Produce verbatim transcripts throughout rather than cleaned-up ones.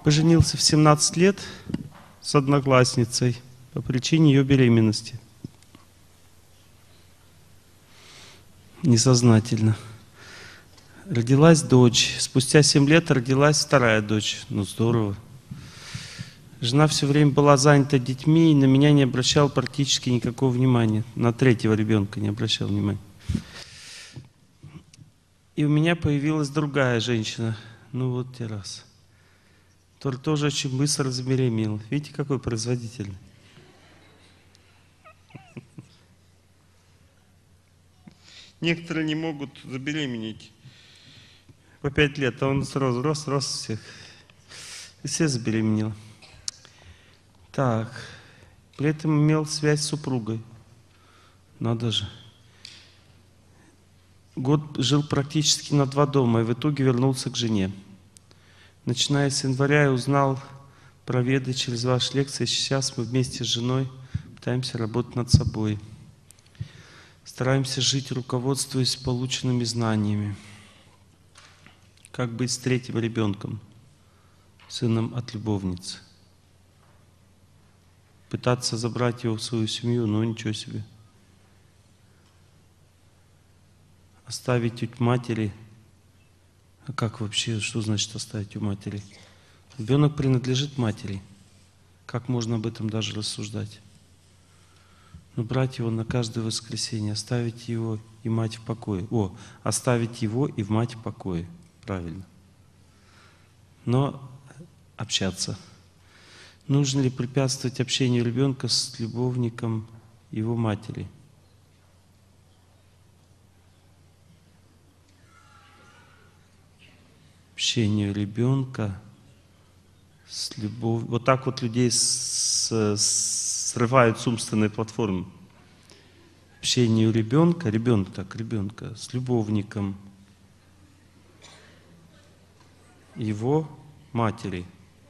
Поженился в семнадцать лет с одноклассницей по причине ее беременности. Несознательно. Родилась дочь. Спустя семь лет родилась вторая дочь. Ну здорово. Жена все время была занята детьми и на меня не обращала практически никакого внимания. На третьего ребенка не обращала внимания. И у меня появилась другая женщина. Ну вот те раз. Который тоже очень быстро забеременел. Видите, какой производительный. Некоторые не могут забеременеть по пять лет, а он сразу рос, рос всех. И все забеременел. Так, при этом имел связь с супругой. Надо же. Год жил практически на два дома и в итоге вернулся к жене. Начиная с января я узнал про веды через ваши лекции. Сейчас мы вместе с женой пытаемся работать над собой. Стараемся жить, руководствуясь полученными знаниями. Как быть с третьим ребенком, сыном от любовницы. Пытаться забрать его в свою семью, но ничего себе. Оставить у матери. А как вообще, что значит оставить у матери? Ребенок принадлежит матери. Как можно об этом даже рассуждать? Но брать его на каждое воскресенье, оставить его и мать в покое. О, оставить его и в мать в покое. Правильно. Но общаться. Нужно ли препятствовать общению ребенка с любовником его матери? Общению ребенка с любовью. Вот так вот людей с, с, срывают с умственной платформы. Общению ребенка, ребенка, так, ребенка с любовником его матери.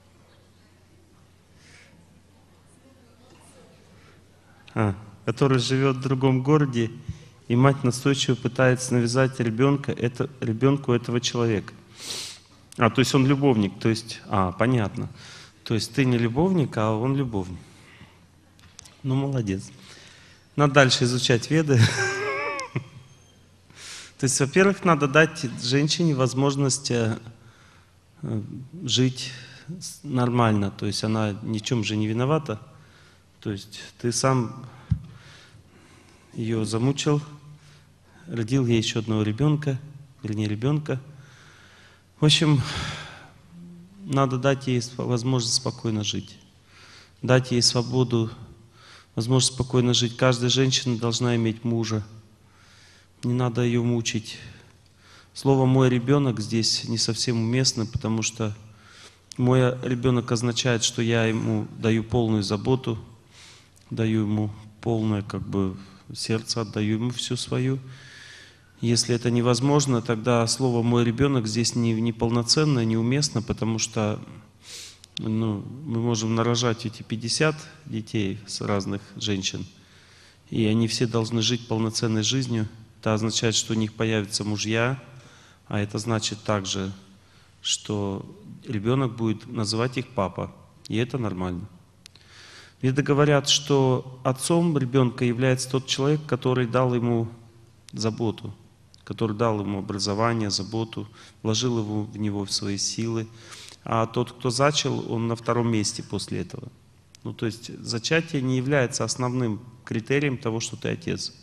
А, который живет в другом городе, и мать настойчиво пытается навязать ребенка, это, ребенку этого человека. А, то есть он любовник, то есть, а, понятно. То есть ты не любовник, а он любовник. Ну, молодец. Надо дальше изучать веды. То есть, во-первых, надо дать женщине возможность жить нормально. То есть она ни в чем же не виновата. То есть ты сам ее замучил, родил ей еще одного ребенка, вернее ребенка. В общем, надо дать ей возможность спокойно жить. Дать ей свободу, возможность спокойно жить. Каждая женщина должна иметь мужа. Не надо ее мучить. Слово «мой ребенок» здесь не совсем уместно, потому что мой ребенок означает, что я ему даю полную заботу, даю ему полное как бы сердце, отдаю ему всю свою. Если это невозможно, тогда слово «мой ребенок» здесь не, не полноценно, неуместно, потому что ну, мы можем нарожать эти пятьдесят детей с разных женщин, и они все должны жить полноценной жизнью. Это означает, что у них появятся мужья, а это значит также, что ребенок будет называть их папа, и это нормально. Веды говорят, что отцом ребенка является тот человек, который дал ему заботу, который дал ему образование, заботу, вложил его, в него в свои силы. А тот, кто зачал, он на втором месте после этого. Ну, то есть зачатие не является основным критерием того, что ты отец.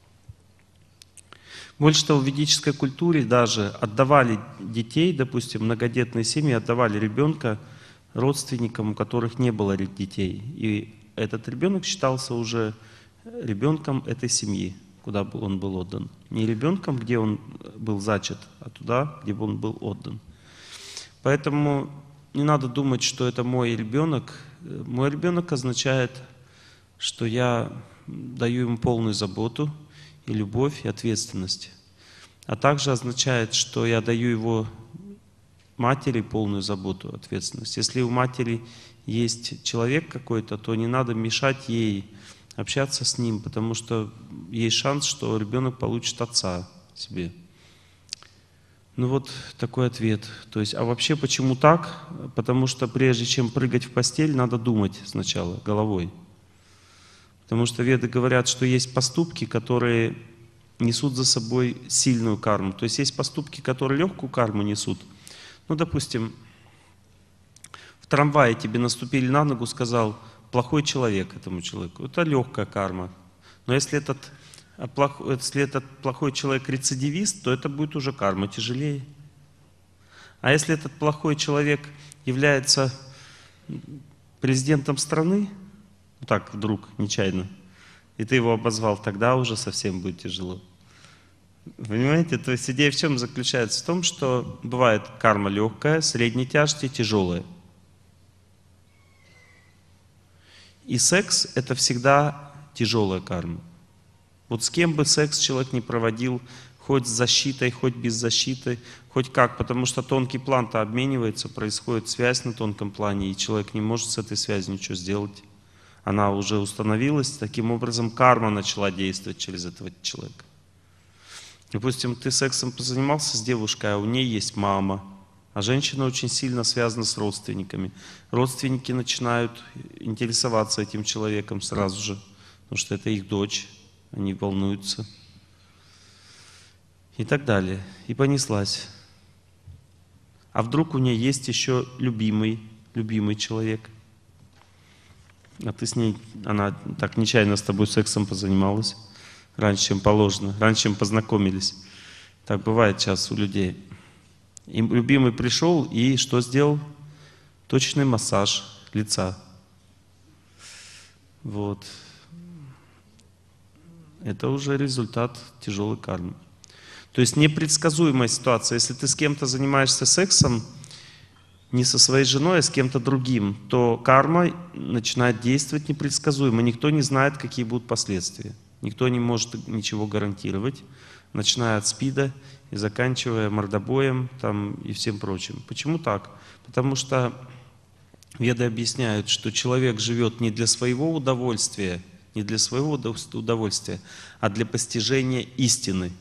Больше того, в ведической культуре даже отдавали детей, допустим, многодетные семьи отдавали ребенка родственникам, у которых не было детей. И этот ребенок считался уже ребенком этой семьи, куда он был отдан. Не ребенком, где он был зачат, а туда, где он был отдан. Поэтому не надо думать, что это мой ребенок. Мой ребенок означает, что я даю ему полную заботу, и любовь, и ответственность. А также означает, что я даю его матери полную заботу, ответственность. Если у матери есть человек какой-то, то не надо мешать ей общаться с ним, потому что есть шанс, что ребенок получит отца себе. Ну вот такой ответ. То есть, а вообще почему так? Потому что прежде чем прыгать в постель, надо думать сначала головой. Потому что веды говорят, что есть поступки, которые несут за собой сильную карму. То есть есть поступки, которые легкую карму несут. Ну, допустим, в трамвае тебе наступили на ногу, сказал плохой человек этому человеку. Это легкая карма. Но если этот, если этот плохой человек рецидивист, то это будет уже карма тяжелее. А если этот плохой человек является президентом страны, так вдруг, нечаянно, и ты его обозвал, тогда уже совсем будет тяжело. Понимаете? То есть идея в чем заключается? В том, что бывает карма легкая, средней тяжести, тяжелая. И секс — это всегда тяжелая карма. Вот с кем бы секс человек не проводил, хоть с защитой, хоть без защиты, хоть как, потому что тонкий план-то обменивается, происходит связь на тонком плане, и человек не может с этой связью ничего сделать. Она уже установилась, таким образом карма начала действовать через этого человека. Допустим, ты сексом позанимался с девушкой, а у нее есть мама, а женщина очень сильно связана с родственниками. Родственники начинают интересоваться этим человеком сразу же, потому что это их дочь, они волнуются. И так далее. И понеслась. А вдруг у нее есть еще любимый, любимый человек? А ты с ней, она так нечаянно с тобой сексом позанималась раньше, чем положено, раньше, чем познакомились. Так бывает сейчас у людей. И любимый пришел и что сделал? Точечный массаж лица. Вот. Это уже результат тяжелой кармы. То есть непредсказуемая ситуация. Если ты с кем-то занимаешься сексом, не со своей женой, а с кем-то другим, то карма начинает действовать непредсказуемо. Никто не знает, какие будут последствия. Никто не может ничего гарантировать, начиная от СПИДа и заканчивая мордобоем там, и всем прочим. Почему так? Потому что веды объясняют, что человек живет не для своего удовольствия, не для своего удовольствия, а для постижения истины.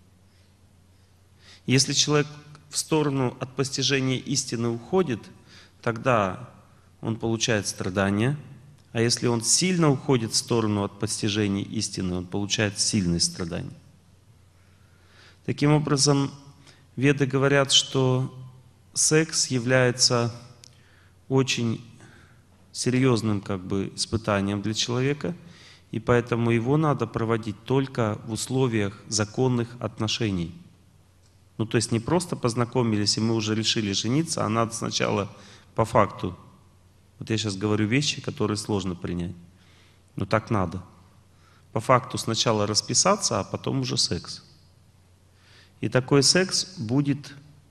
Если человек в сторону от постижения истины уходит, тогда он получает страдания, а если он сильно уходит в сторону от постижения истины, он получает сильные страдания. Таким образом, веды говорят, что секс является очень серьезным как бы испытанием для человека, и поэтому его надо проводить только в условиях законных отношений. Ну, то есть не просто познакомились, и мы уже решили жениться, а надо сначала по факту. Вот я сейчас говорю вещи, которые сложно принять. Но так надо. По факту сначала расписаться, а потом уже секс. И такой секс будет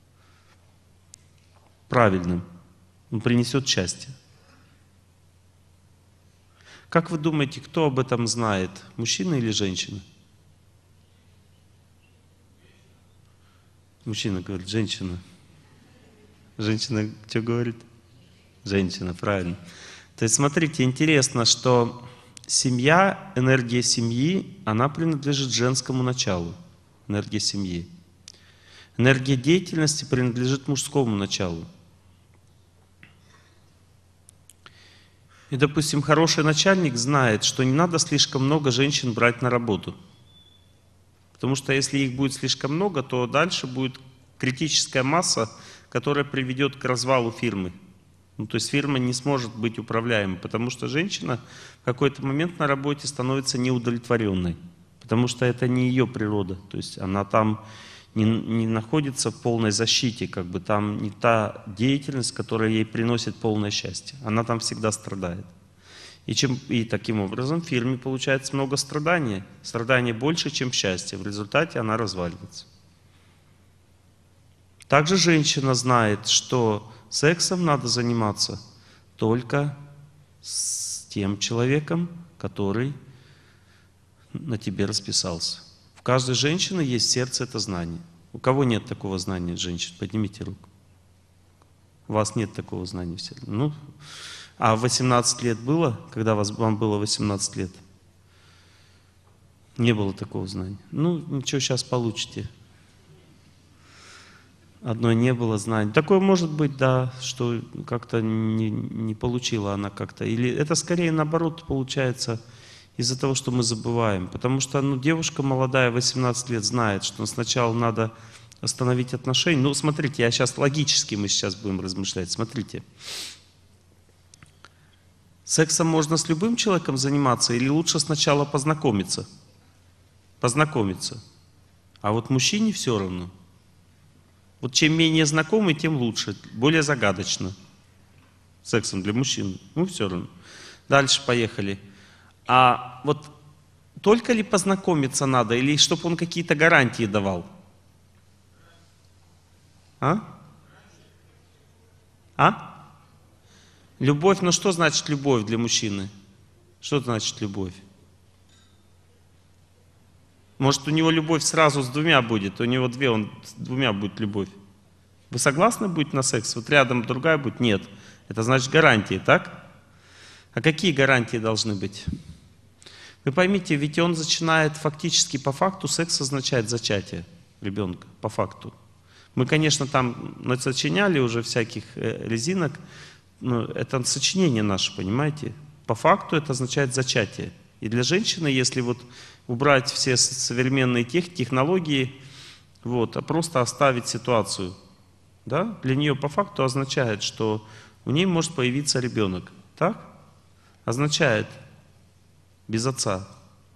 правильным. Он принесет счастье. Как вы думаете, кто об этом знает? Мужчина или женщина? Мужчина говорит, женщина. Женщина что говорит? Женщина, правильно. То есть смотрите, интересно, что семья, энергия семьи, она принадлежит женскому началу. Энергия семьи. Энергия деятельности принадлежит мужскому началу. И, допустим, хороший начальник знает, что не надо слишком много женщин брать на работу. Потому что если их будет слишком много, то дальше будет критическая масса, которая приведет к развалу фирмы. Ну, то есть фирма не сможет быть управляемой, потому что женщина в какой-то момент на работе становится неудовлетворенной. Потому что это не ее природа. То есть она там не, не находится в полной защите, как бы там не та деятельность, которая ей приносит полное счастье. Она там всегда страдает. И, чем, и таким образом в фирме получается много страданий. Страданий больше, чем счастья. В результате она разваливается. Также женщина знает, что сексом надо заниматься только с тем человеком, который на тебе расписался. В каждой женщине есть в сердце это знание. У кого нет такого знания, женщин? Поднимите руку. У вас нет такого знания в сердце. Ну, а восемнадцать лет было, когда вас, вам было восемнадцать лет? Не было такого знания. Ну, ничего, сейчас получите. одной не было знаний. Такое может быть, да, что как-то не, не получила она как-то. Или это скорее наоборот получается из-за того, что мы забываем. Потому что ну, девушка молодая, восемнадцать лет, знает, что сначала надо остановить отношения. Ну, смотрите, я сейчас логически мы сейчас будем размышлять. Смотрите. Сексом можно с любым человеком заниматься или лучше сначала познакомиться? Познакомиться. А вот мужчине все равно. Вот чем менее знакомый, тем лучше, более загадочно. Сексом для мужчин, ну все равно. Дальше поехали. А вот только ли познакомиться надо, или чтобы он какие-то гарантии давал? А? А? Любовь, ну что значит любовь для мужчины? Что значит любовь? Может, у него любовь сразу с двумя будет, у него две, он с двумя будет любовь. Вы согласны будете на секс? Вот рядом другая будет? Нет. Это значит гарантии, так? А какие гарантии должны быть? Вы поймите, ведь он начинает фактически по факту, секс означает зачатие ребенка, по факту. Мы, конечно, там насочиняли уже всяких резинок, но это сочинение наше, понимаете? По факту это означает зачатие. И для женщины, если вот убрать все современные тех, технологии, вот, а просто оставить ситуацию, да, для нее по факту означает, что у нее может появиться ребенок. Так? Означает без отца.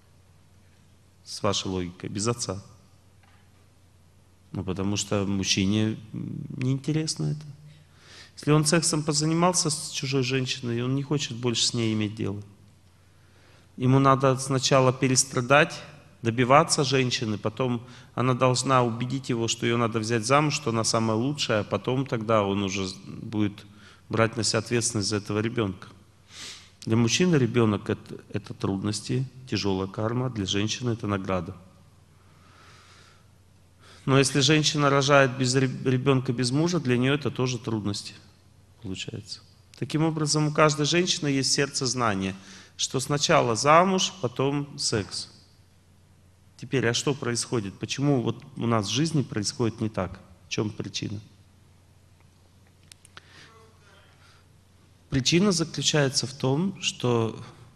С вашей логикой, без отца. Ну, потому что мужчине неинтересно это. Если он сексом позанимался с чужой женщиной, он не хочет больше с ней иметь дело. Ему надо сначала перестрадать, добиваться женщины, потом она должна убедить его, что ее надо взять замуж, что она самая лучшая, а потом тогда он уже будет брать на себя ответственность за этого ребенка. Для мужчины ребенок это, это трудности, тяжелая карма, для женщины это награда. Но если женщина рожает без ребенка без мужа, для нее это тоже трудности получается. Таким образом, у каждой женщины есть сердце знания, что сначала замуж, потом секс. Теперь, а что происходит? Почему вот у нас в жизни происходит не так? В чем причина? Причина заключается в том, что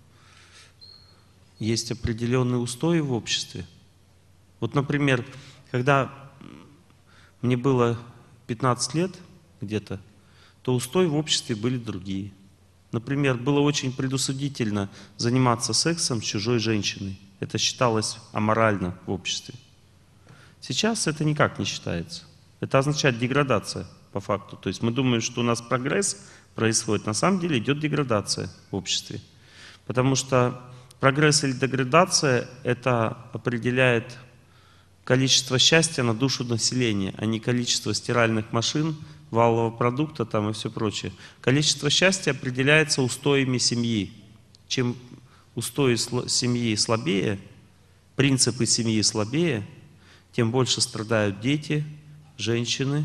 есть определенные устои в обществе. Вот, например, когда мне было пятнадцать лет где-то, то устои в обществе были другие. Например, было очень предусудительно заниматься сексом с чужой женщиной. Это считалось аморально в обществе. Сейчас это никак не считается. Это означает деградация по факту. То есть мы думаем, что у нас прогресс происходит. На самом деле идет деградация в обществе. Потому что прогресс или деградация — это определяет количество счастья на душу населения, а не количество стиральных машин, валового продукта там и все прочее. Количество счастья определяется устоями семьи. Чем устои семьи слабее, принципы семьи слабее, тем больше страдают дети, женщины,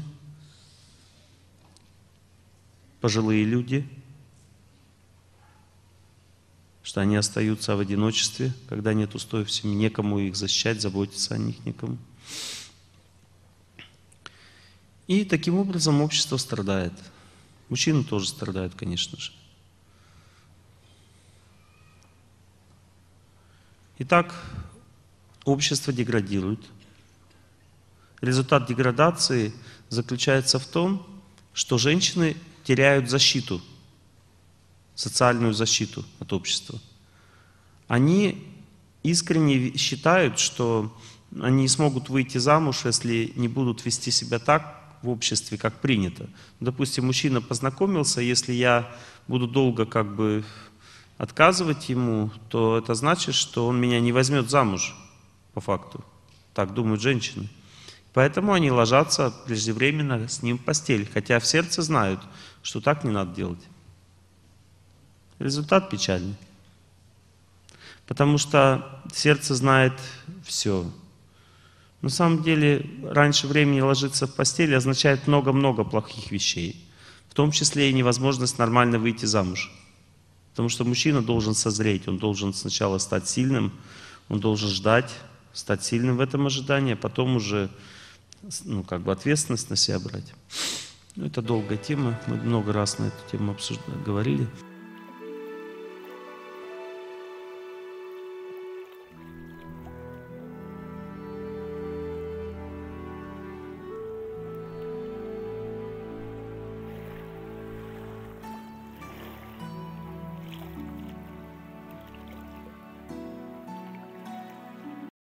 пожилые люди, что они остаются в одиночестве, когда нет устоев в семье, некому их защищать, заботиться о них некому. И таким образом общество страдает. Мужчины тоже страдают, конечно же. Итак, общество деградирует. Результат деградации заключается в том, что женщины теряют защиту, социальную защиту от общества. Они искренне считают, что они не смогут выйти замуж, если не будут вести себя так в обществе, как принято. Допустим, мужчина познакомился, если я буду долго как бы отказывать ему, то это значит, что он меня не возьмет замуж, по факту. Так думают женщины. Поэтому они ложатся преждевременно с ним в постель, хотя в сердце знают, что так не надо делать. Результат печальный. Потому что сердце знает все. На самом деле, раньше времени ложиться в постель означает много-много плохих вещей. В том числе и невозможность нормально выйти замуж. Потому что мужчина должен созреть, он должен сначала стать сильным, он должен ждать, стать сильным в этом ожидании, а потом уже ну, как бы ответственность на себя брать. Ну, это долгая тема, мы много раз на эту тему обсуждали, говорили.